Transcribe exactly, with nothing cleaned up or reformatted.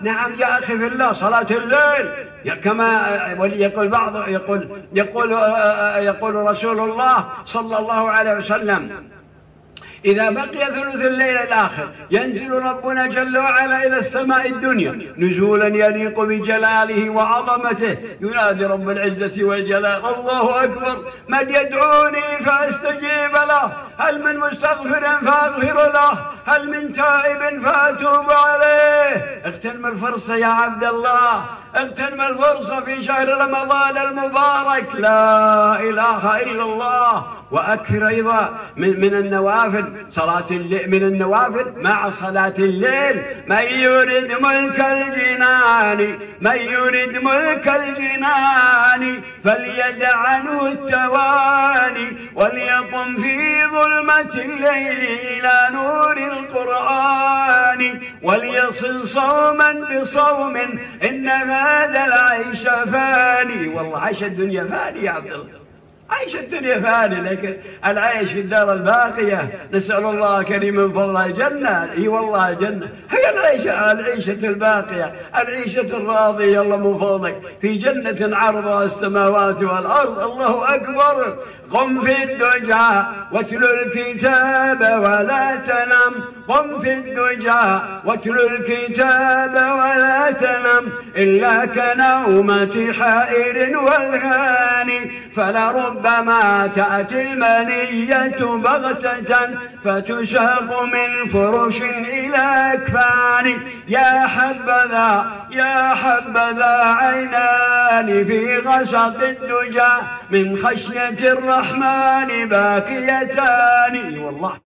نعم يا أخي في الله، صلاة الليل كما يقول بعض يقول يقول يقول رسول الله صلى الله عليه وسلم: إذا بقي ثلث الليل الآخر ينزل ربنا جل وعلا إلى السماء الدنيا نزولا يليق بجلاله وعظمته، ينادي رب العزة والجلال: الله أكبر، من يدعوني فأستجيب له، هل من مستغفر فأغفر له، هل من تائب فأتوب عليه. اغتنم الفرصة يا عبد الله، اغتنم الفرصة في شهر رمضان المبارك، لا إله إلا الله. وأكثر أيضا من, من النوافل، صلاة الليل من النوافل مع صلاة الليل: من يريد ملك الجنان، من يريد ملك الجنان فليدع عنه التواني، وليقم في ظلمة الليل إلى نور القرآن، وليصل صوما بصوم إن هذا العيش فاني. والله عيش الدنيا فاني يا عبد الله، عيش الدنيا فاني، لكن العيش في الدار الباقية نسأل الله كريم من فضله الجنة. اي والله الجنة هي العيشة، العيشة الباقية، العيشة الراضية الله من فضلك، في جنة عرضها السماوات والأرض. الله أكبر. قم في الدجى واتل الكتاب ولا تنم، قم في الدجى واتل الكتاب ولا تنم، إلا كنومة حائر والهاني، فلربما تأتي المنية بغتة فتشاق من فرش إلى أكفان. يا حبذا يا حبذا عينان في غسق الدجى من خشية الرحمن باكيتان. والله